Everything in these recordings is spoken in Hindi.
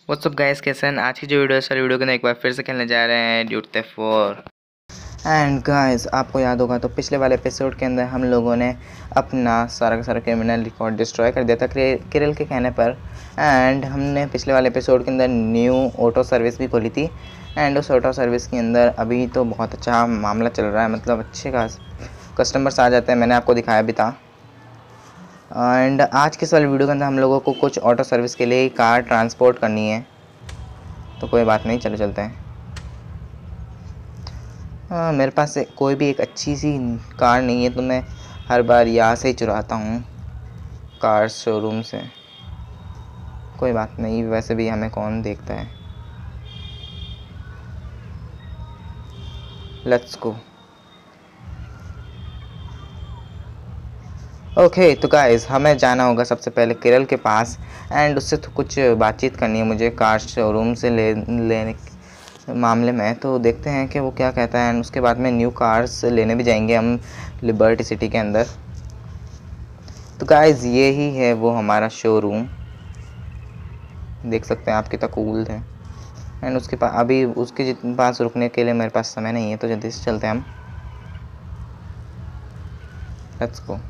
व्हाट्सअप गाइस, कैसे हैं? आज की जो वीडियो है सारी वीडियो के अंदर एक बार फिर से खेलने जा रहे हैं ड्यूट थे 4। एंड गाइस, आपको याद होगा तो पिछले वाले एपिसोड के अंदर हम लोगों ने अपना सारा का सारा क्रिमिनल रिकॉर्ड डिस्ट्रॉय कर दिया था किरल के कहने पर। एंड हमने पिछले वाले एपिसोड के अंदर न्यू ऑटो सर्विस भी खोली थी। एंड उस ऑटो सर्विस के अंदर अभी तो बहुत अच्छा मामला चल रहा है, मतलब अच्छे खास कस्टमर्स आ जाते हैं। मैंने आपको दिखाया भी था। एंड आज के इस वाले वीडियो के अंदर हम लोगों को कुछ ऑटो सर्विस के लिए कार ट्रांसपोर्ट करनी है, तो कोई बात नहीं, चलो चलते हैं। मेरे पास कोई भी एक अच्छी सी कार नहीं है, तो मैं हर बार यहाँ से ही चुराता हूँ, कार शोरूम से। कोई बात नहीं, वैसे भी हमें कौन देखता है। Let's go. ओके, तो गाइस हमें जाना होगा सबसे पहले किरल के पास। एंड उससे तो कुछ बातचीत करनी है मुझे कार शोरूम से लेने मामले में। तो देखते हैं कि वो क्या कहता है। एंड उसके बाद में न्यू कार्स लेने भी जाएंगे हम लिबर्टी सिटी के अंदर। तो गाइस ये ही है वो हमारा शोरूम, देख सकते हैं आप कितना कूल है। एंड उसके पास अभी उसके पास रुकने के लिए मेरे पास समय नहीं है, तो जल्दी से चलते हैं हम। Let's go.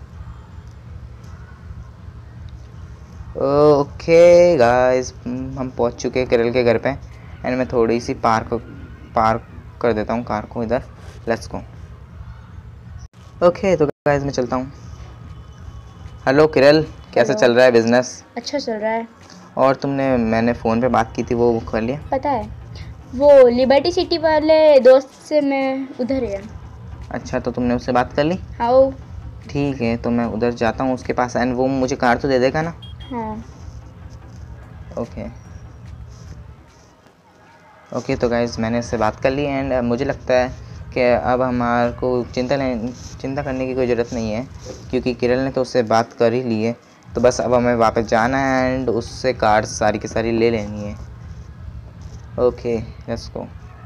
ओके गाइस, हम पहुंच चुके हैं किरल के घर पे। एंड मैं थोड़ी सी पार्क कर देता हूँ कार को इधर। Let's go. ओके, तो गाइस मैं चलता हूँ। हेलो किरल, कैसा चल रहा है बिजनेस? अच्छा चल रहा है। और मैंने फ़ोन पे बात की थी, वो कर लिया? पता है, वो लिबर्टी सिटी वाले दोस्त से मैं उधर है। अच्छा, तो तुमने उससे बात कर ली? हाँ। ठीक है, तो मैं उधर जाता हूँ उसके पास। एंड वो मुझे कार तो दे देगा ना? हाँ। ओके ओके, तो गाइस मैंने इससे बात कर ली। एंड मुझे लगता है कि अब हमारे को चिंता करने की कोई ज़रूरत नहीं है, क्योंकि किरल ने तो उससे बात कर ही ली है। तो बस अब हमें वापस जाना है एंड उससे कार सारी की सारी ले लेनी है। Okay, let's go.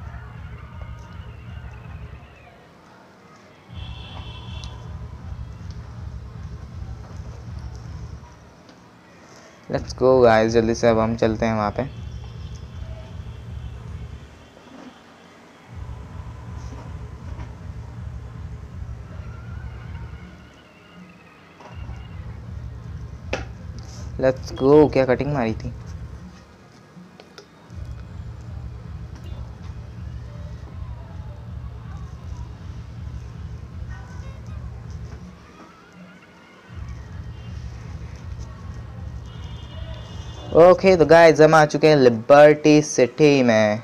Let's go guys, जल्दी से अब हम चलते हैं वहाँ पे। Let's go. क्या कटिंग मारी थी? ओके, तो गाइस हम आ चुके हैं लिबर्टी सिटी में।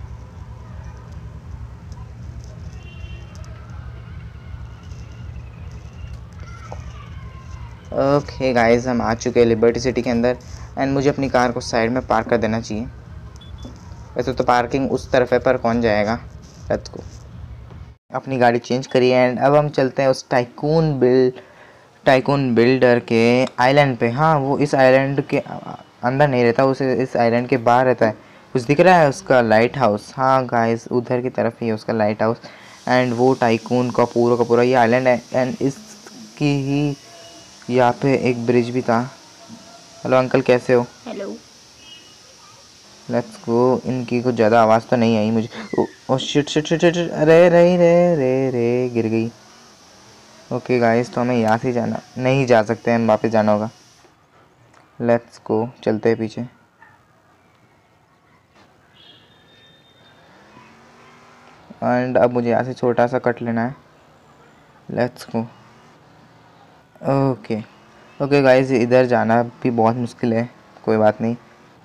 ओके गाइस, हम आ चुके हैं लिबर्टी सिटी के अंदर। एंड मुझे अपनी कार को साइड में पार्क कर देना चाहिए। वैसे तो पार्किंग उस तरफ है, पर कौन जाएगा। Let's go. अपनी गाड़ी चेंज करी एंड अब हम चलते हैं उस टाइकून बिल्डर के आइलैंड पे। हाँ, वो इस आइलैंड के अंदर नहीं रहता, उसे इस आइलैंड के बाहर रहता है। कुछ दिख रहा है उसका लाइट हाउस। हाँ गाइस, उधर की तरफ ही है उसका लाइट हाउस। एंड वो टाइकून का पूरा ये आइलैंड है। एंड इसकी ही यहाँ पे एक ब्रिज भी था। हेलो अंकल, कैसे हो? हेलो। Let's go. इनकी कुछ ज़्यादा आवाज़ तो नहीं आई मुझे। Oh shit shit shit shit, अरे रे रे रे रे, गिर गई। ओके गाइस, तो हमें यहाँ से जाना नहीं जा सकते, हम वापस जाना होगा। लेट्स गो, चलते हैं पीछे। एंड अब मुझे यहाँ से छोटा सा कट लेना है। Let's go. Okay okay guys, इधर जाना भी बहुत मुश्किल है, कोई बात नहीं।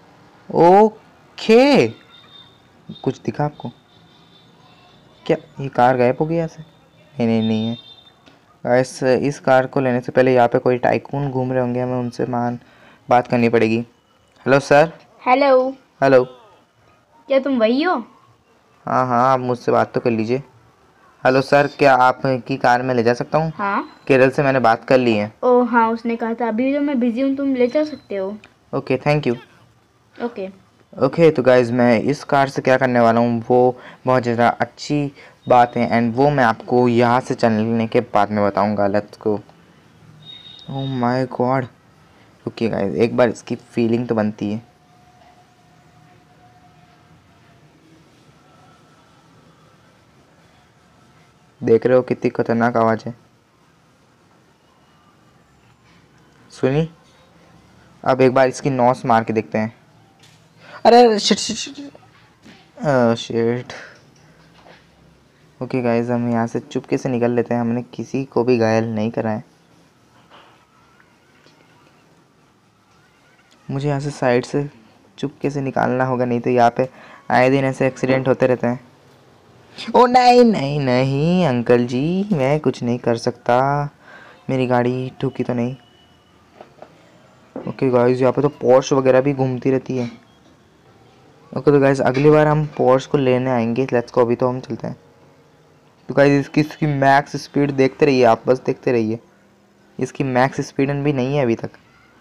ओके, कुछ दिखा आपको क्या? ये कार गायब हो गई यहाँ से? नहीं है गाइस। इस कार को लेने से पहले यहाँ पे कोई टाइकून घूम रहे होंगे, हमें उनसे बात करनी पड़ेगी। Hello sir. हेलो। हेलो। क्या तुम वही हो? हाँ हाँ, आप मुझसे बात तो कर लीजिए। हेलो सर, क्या आपकी कार में ले जा सकता हूँ? हाँ। केरल से मैंने बात कर ली है। ओ हाँ, उसने कहा था अभी जो मैं बिजी हूँ, तुम ले जा सकते हो। Okay, thank you. Okay. Okay, तो गाइज मैं इस कार से क्या करने वाला हूँ वो बहुत ज़्यादा अच्छी बात है। एंड वो मैं आपको यहाँ से चलने के बाद में बताऊँगा। Let's go. Oh my God. Okay guys, एक बार इसकी फीलिंग तो बनती है। देख रहे हो कितनी खतरनाक आवाज़ है, सुनी? अब एक बार इसकी नॉस मार के देखते हैं। अरे shit shit shit shit. Okay guys, हम यहाँ से चुपके से निकल लेते हैं, हमने किसी को भी घायल नहीं करा है। मुझे यहाँ से साइड से चुपके से निकालना होगा, नहीं तो यहाँ पे आए दिन ऐसे एक्सीडेंट होते रहते हैं। ओ नहीं नहीं नहीं अंकल जी, मैं कुछ नहीं कर सकता, मेरी गाड़ी ठुकी तो नहीं। ओके गाइस, यहाँ पे तो पोर्श वगैरह भी घूमती रहती है। ओके तो गाइस, अगली बार हम पोर्श को लेने आएंगे, लेट्स को, अभी तो हम चलते हैं। तो गाइस इसकी मैक्स स्पीड देखते रहिए, आप बस देखते रहिए, इसकी मैक्स स्पीड भी नहीं है अभी तक।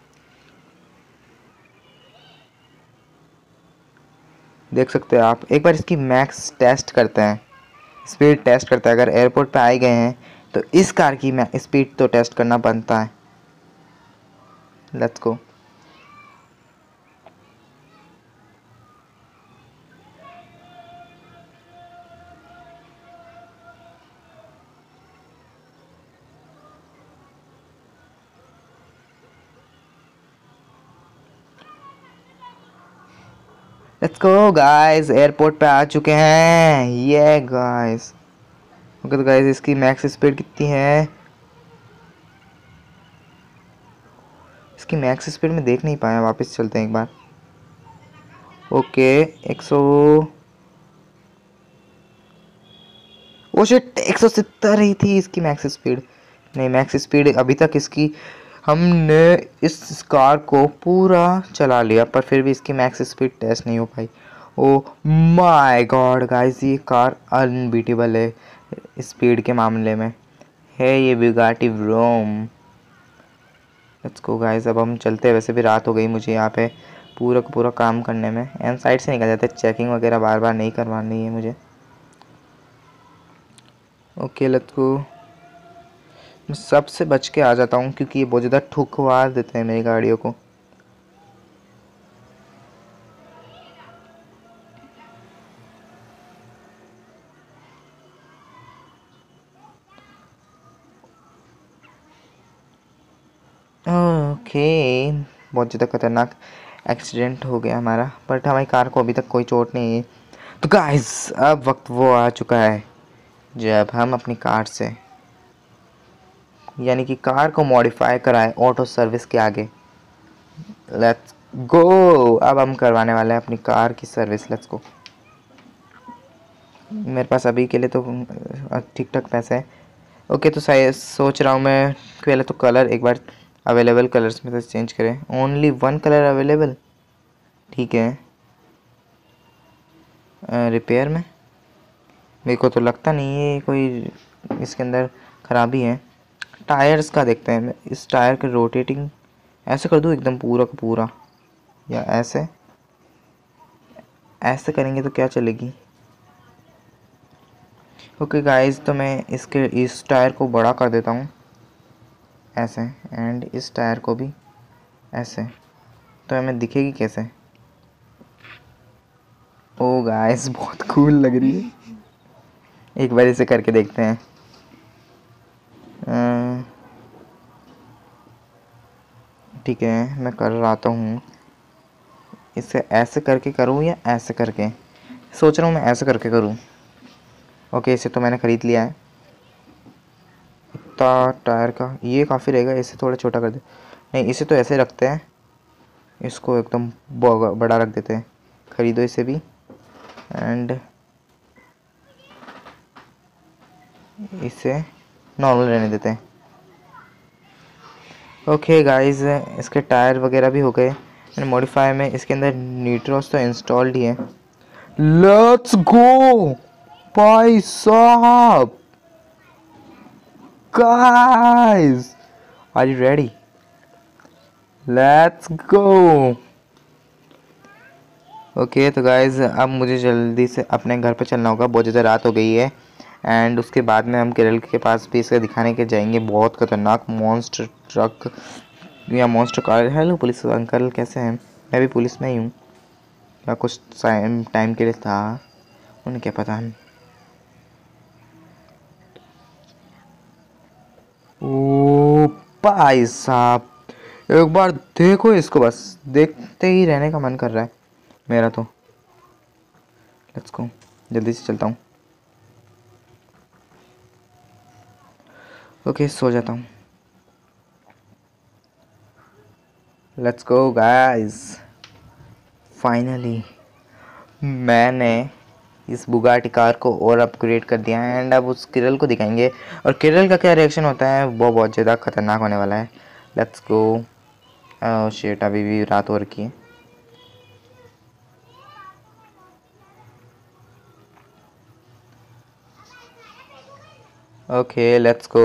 देख सकते हैं आप, एक बार इसकी मैक्स टेस्ट करते हैं, स्पीड टेस्ट करते हैं। अगर एयरपोर्ट पे आए गए हैं तो इस कार की स्पीड तो टेस्ट करना बनता है। Let's go. Let's go guys, airport पे आ चुके हैं ये गाइस। ओके तो गाइस, इसकी मैक्स स्पीड कितनी है? इसकी मैक्स स्पीड में देख नहीं पाया, वापस चलते हैं एक बार। ओके 100, ओ शिट, 170 ही थी इसकी मैक्स स्पीड। नहीं, मैक्स स्पीड अभी तक इसकी, हमने इस कार को पूरा चला लिया पर फिर भी इसकी मैक्स स्पीड टेस्ट नहीं हो पाई। ओ माय गॉड गाइस, ये कार अनबीटेबल है स्पीड के मामले में, है ये Bugatti vroom. Let's go guys, अब हम चलते हैं। वैसे भी रात हो गई, मुझे यहाँ पे पूरा का पूरा काम करने में, एंड साइड से निकल जाते, चेकिंग वगैरह बार बार नहीं करवानी है मुझे। Okay let's go. मैं सबसे बच के आ जाता हूँ क्योंकि ये बहुत ज़्यादा ठुकवा देते हैं मेरी गाड़ियों को। ओके, बहुत ज़्यादा खतरनाक एक्सीडेंट हो गया हमारा, बट हमारी कार को अभी तक कोई चोट नहीं है। तो गाइस, अब वक्त वो आ चुका है जब हम अपनी कार से, यानी कि कार को मॉडिफाई कराएं ऑटो सर्विस के आगे। लेट्स गो, अब हम करवाने वाले हैं अपनी कार की सर्विस। Let's go. मेरे पास अभी के लिए तो ठीक ठाक पैसे हैं। ओके तो सोच रहा हूँ मैं, पहले तो कलर एक बार अवेलेबल कलर्स में से चेंज करें। ओनली वन कलर अवेलेबल, ठीक है। रिपेयर में मेरे को तो लगता नहीं है कोई इसके अंदर ख़राबी है। टायर्स का देखते हैं, इस टायर के रोटेटिंग ऐसे कर दूँ एकदम पूरा का पूरा, या ऐसे ऐसे करेंगे तो क्या चलेगी? ओके गाइस, तो मैं इसके इस टायर को बड़ा कर देता हूँ ऐसे, एंड इस टायर को भी ऐसे, तो हमें दिखेगी कैसे? ओ गाइस, बहुत कूल लग रही है, एक बार इसे करके देखते हैं। ठीक है, मैं कर रहा हूँ। इसे ऐसे करके करूँ या ऐसे करके? सोच रहा हूँ मैं ऐसे करके करूँ। ओके, इसे तो मैंने ख़रीद लिया है। इतना टायर का ये काफ़ी रहेगा, इसे थोड़ा छोटा कर दे। नहीं, इसे तो ऐसे रखते हैं, इसको एकदम बड़ा रख देते हैं। ख़रीदो इसे भी, एंड इसे नॉर्मल रहने देते हैं। ओके गाइस, इसके टायर वगैरह भी हो गए एंड मॉडिफाई में इसके अंदर न्यूट्रॉस तो इंस्टॉल्ड ही है। लेट्स गो भाई साहब, guys are you ready? Let's go. Okay तो गाइस, अब मुझे जल्दी से अपने घर पे चलना होगा, बहुत ज़्यादा रात हो गई है। एंड उसके बाद में हम केरल के पास भी इसे दिखाने के जाएंगे, बहुत खतरनाक मॉन्स्टर ट्रक या monster car. Hello police uncle, कैसे हैं? मैं भी पुलिस में ही हूँ, या कुछ टाइम के लिए था, उन्हें क्या पता। भाई साहब एक बार देखो इसको, बस देखते ही रहने का मन कर रहा है मेरा तो। लेट्स गो, जल्दी से चलता हूँ। ओके सो जाता हूँ। लेट्स गो गाइस, फाइनली मैंने इस बुगाटी कार को और अपग्रेड कर दिया है एंड अब उस किरल को दिखाएंगे और किरल का क्या रिएक्शन होता है वो बहुत ज़्यादा खतरनाक होने वाला है। Let's go. शिट, अभी भी रात हो रखी है। Okay let's go.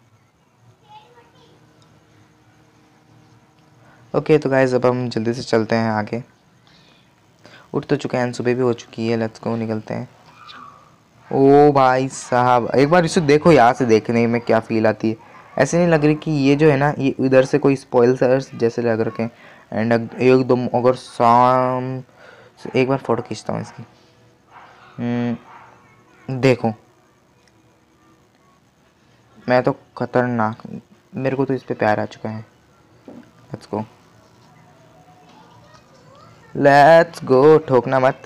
ओके तो गाइस अब हम जल्दी से चलते हैं आगे। उठ तो चुके हैं, सुबह भी हो चुकी है। लेट्स गो, निकलते हैं। ओ भाई साहब एक बार इसे देखो, यहाँ से देखने में क्या फील आती है। ऐसे नहीं लग रही कि ये जो है ना, ये इधर से कोई स्पॉइलर्स जैसे लग रखे हैं। एंड एकदम अगर शाम, एक बार फ़ोटो खींचता हूँ इसकी। देखो मैं तो खतरनाक, मेरे को तो इस पे प्यार आ चुका है। लेट्स गो, लेट्स गो, ठोकना मत।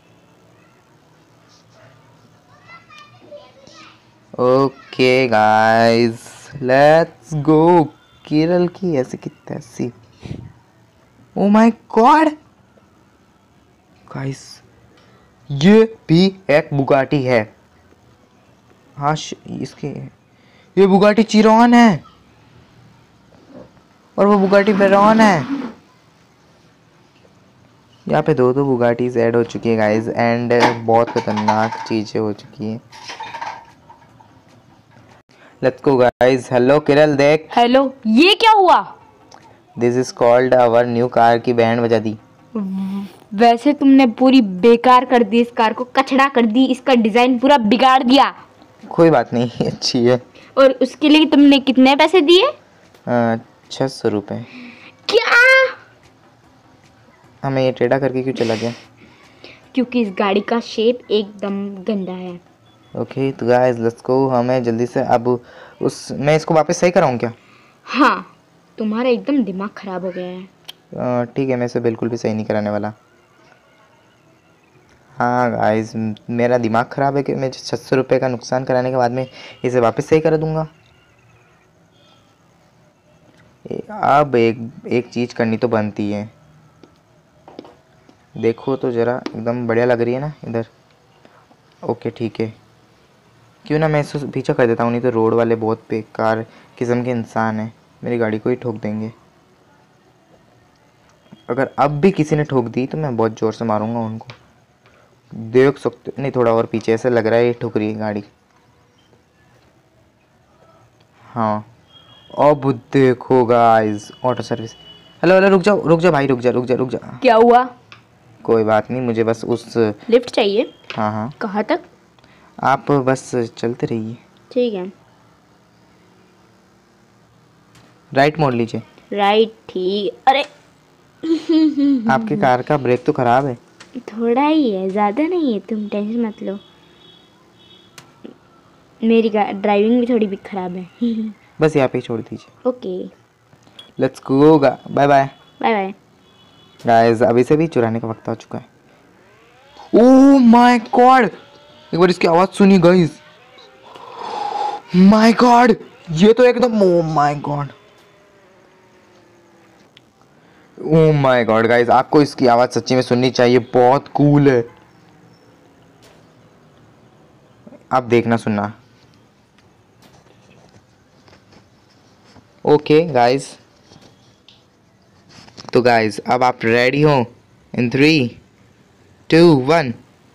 Okay guys let's go. Kerala की ऐसी की तैसी। ओ माय गॉड गाइस, ये भी एक बुगाटी है। हाँ इसके, ये बुगाटी चिरॉन है और वो बुगाटी वेरॉन है। यहाँ पे दो बुगाटीज ऐड हो चुकी है गाइस एंड बहुत खतरनाक चीज़ें हो चुकी हैं। Let's go guys. हेलो किरल, देख। हेलो, ये क्या हुआ? This is called our new car की बैंड बजा दी। वैसे तुमने पूरी बेकार कर दी इस कार को, कचड़ा कर दी, इसका डिजाइन पूरा बिगाड़ दिया। कोई बात नहीं, अच्छी है। और उसके लिए तुमने कितने पैसे दिए? 600 रुपये। क्या? हमें ये टेढ़ा करके क्यों चला गया? क्योंकि इस गाड़ी का शेप एकदम गंदा है। ओके तो गाइस लेट्स गो, हमें जल्दी से अब मैं इसको वापस सही कराऊं क्या? हाँ, तुम्हारा एकदम दिमाग खराब हो गया है। ठीक है, मैं इसे बिल्कुल भी सही नहीं कराने वाला। हाँ गाइस, मेरा दिमाग ख़राब है कि मैं 600 रुपये का नुकसान कराने के बाद में इसे वापस सही कर दूंगा। अब एक चीज़ करनी तो बनती है। देखो तो ज़रा, एकदम बढ़िया लग रही है ना इधर। ओके ठीक है, क्यों ना मैं इसको पीछे कर देता हूँ, नहीं तो रोड वाले बहुत बेकार किस्म के इंसान हैं, मेरी गाड़ी को ही ठोक देंगे। अगर अब भी किसी ने ठोक दी तो मैं बहुत ज़ोर से मारूंगा उनको। देख सकते नहीं, थोड़ा और पीछे ऐसे लग रहा है ये ठुक रही है गाड़ी। हाँ अब देखो guys, auto service. Hello hello, रुक जा भाई, रुक जा। क्या हुआ? कोई बात नहीं, मुझे बस उस लिफ्ट चाहिए? हाँ हाँ, कहाँ तक? आप बस चलते रहिए। ठीक है। राइट मोड़ लीजिए। राइट, ठीक। अरे आपकी कार का ब्रेक तो खराब है। थोड़ा ही है, ज़्यादा नहीं है, तुम टेंशन मत लो। मेरी ड्राइविंग भी थोड़ी भी खराब है। बस यहाँ पे ही छोड़ दीजिए। Okay, let's go, bye bye. Bye bye. Guys अभी से भी चुराने का वक्त आ चुका है। ओह माय गॉड, एक बार इसकी आवाज़ सुनी गाइस। माय गॉड, ये तो एकदम, oh my God, oh my God guys, आपको इसकी आवाज़ सच्ची में सुननी चाहिए, बहुत कूल है। आप देखना सुनना। ओके गाइस, तो गाइस अब आप रेडी हो? In 3, 2, 1।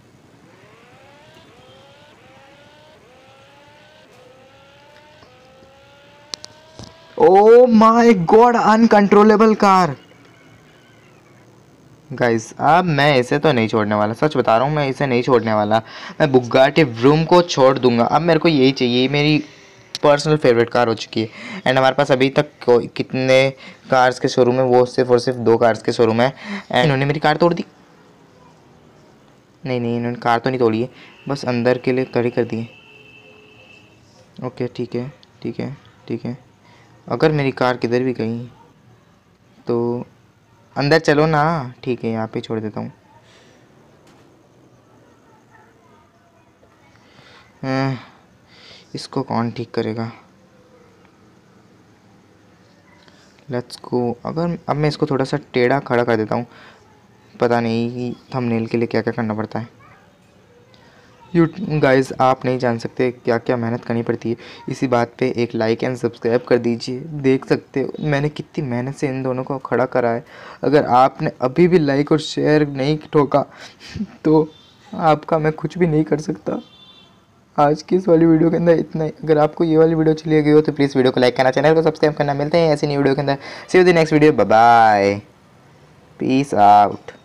Oh my God, uncontrollable car. Guys अब मैं इसे तो नहीं छोड़ने वाला, सच बता रहा हूँ, मैं इसे नहीं छोड़ने वाला। मैं बुगाटी व्रूम को छोड़ दूंगा। अब मेरे को यही चाहिए, मेरी पर्सनल फेवरेट कार हो चुकी है। एंड हमारे पास अभी तक कितने कार्स के शोरूम है, वो सिर्फ और सिर्फ 2 कार्स के शोरूम है। एंड इन्होंने मेरी कार तोड़ दी। नहीं, इन्होंने कार तो नहीं तोड़ी है, बस अंदर के लिए खड़ी कर दी है। ओके ठीक है। अगर मेरी कार किधर भी गई तो अंदर चलो ना। ठीक है, यहाँ पे छोड़ देता हूँ। इसको कौन ठीक करेगा? Let's go. अगर अब मैं इसको थोड़ा सा टेढ़ा खड़ा कर देता हूँ। पता नहीं कि थंबनेल के लिए क्या क्या करना पड़ता है। यू गाइस, आप नहीं जान सकते क्या क्या मेहनत करनी पड़ती है। इसी बात पे एक लाइक एंड सब्सक्राइब कर दीजिए। देख सकते हो मैंने कितनी मेहनत से इन दोनों को खड़ा करा है। अगर आपने अभी भी लाइक और शेयर नहीं ठोका तो आपका मैं कुछ भी नहीं कर सकता। आज की इस वाली वीडियो के अंदर इतना ही। अगर आपको ये वाली वीडियो अच्छी लगी हो तो प्लीज़ वीडियो को लाइक करना, चैनल को सब्सक्राइब करना। मिलते हैं ऐसी नई वीडियो के अंदर। See you the next video. Bye bye, peace out.